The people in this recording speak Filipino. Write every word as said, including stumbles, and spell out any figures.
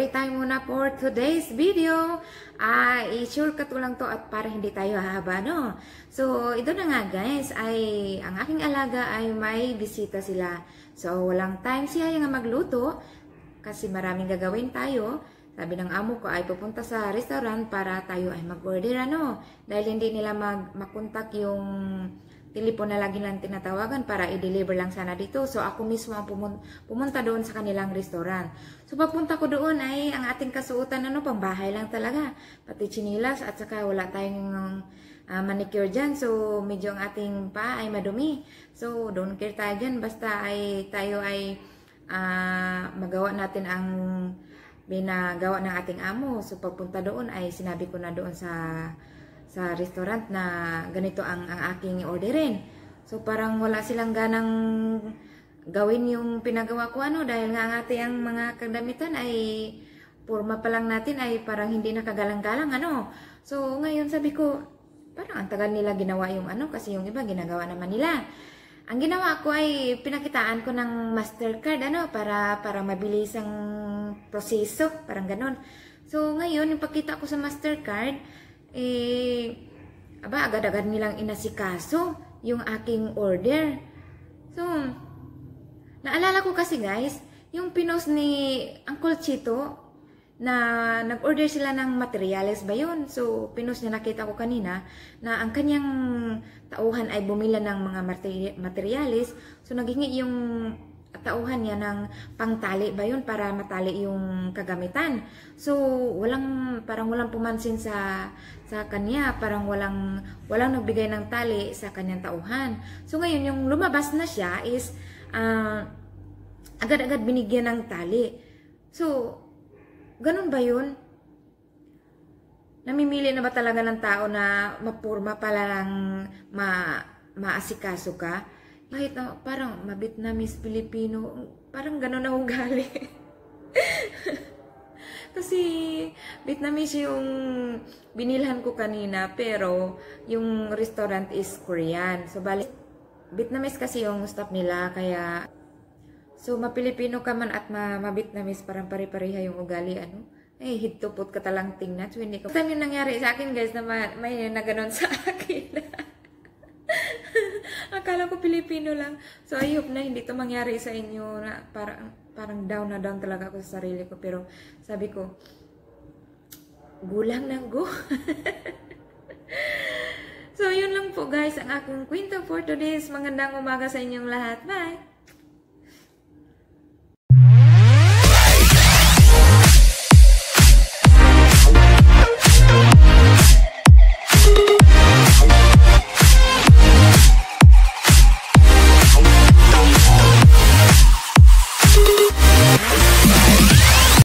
story time muna for today's video. Ah, i-shortcut ko lang to at para hindi tayo hahaba, no? So, ito na nga guys, ay ang aking alaga ay may bisita sila. So, walang time siya yung magluto kasi maraming gagawin tayo. Sabi ng amo ko ay pupunta sa restaurant para tayo ay mag-order, ano? Dahil hindi nila mag makontak yung telepono na lagi lang tinatawagan para i-deliver lang sana dito. So, ako mismo ang pumun pumunta doon sa kanilang restaurant. So, pagpunta ko doon ay ang ating kasuotan, ano, pang bahay lang talaga. Pati chinilas at saka wala tayong uh, manicure dyan. So, medyo ang ating paa ay madumi. So, don't care tayo dyan. Basta ay tayo ay uh, magawa natin ang binagawa ng ating amo. So, pagpunta doon ay sinabi ko na doon sa sa restaurant na ganito ang, ang aking orderin. So, parang wala silang ganang gawin yung pinagawa ko, ano, dahil nga ang ating mga kagamitan ay purma pa lang natin ay parang hindi nakagalang-galang, ano. So, ngayon sabi ko, parang ang tagal nila ginawa yung ano, kasi yung iba ginagawa naman nila. Ang ginawa ko ay pinakitaan ko ng Mastercard, ano, para, para mabilis ang proseso, parang ganon. So, ngayon, yung pagkita ko sa Mastercard, eh, aba, agad-agad nilang inasikaso yung aking order. So, naalala ko kasi guys, yung pinost ni Uncle Chito, na nag-order sila ng materials ba yun? So, pinost niya, nakita ko kanina, na ang kanyang tauhan ay bumila ng mga materials. So, naghingi yung tauhan niya ng pangtali ba yun para matali yung kagamitan. So, walang, parang walang pumansin sa sa kanya, parang walang walang nagbigay ng tali sa kanyang tauhan. So, ngayon yung lumabas na siya is uh, agad-agad binigyan ng tali. So, ganun ba yun? Namimili na ba talaga ng tao na mapurma pala lang ma maasikaso ka? Kahit na parang ma-Vietnamese Filipino, parang gano'n na ugali. Kasi Vietnamese yung binilhan ko kanina, pero yung restaurant is Korean. So, bali, Vietnamese kasi yung staff nila, kaya so, ma-Filipino ka man at ma-Vietnamese, parang pare-pareha yung ugali, ano? Eh, hitupot ka talang tingnan. So, hindi ko. Time yung nangyari sa akin, guys, na may na gano'n sa akin. Akala ko Pilipino lang. So, I hope na hindi to mangyari sa inyo na parang, parang down na down talaga ako sa sarili ko. Pero, sabi ko, gulang ng go. So, yun lang po guys ang aking kwento for today's. Magandang umaga sa inyong lahat. Bye!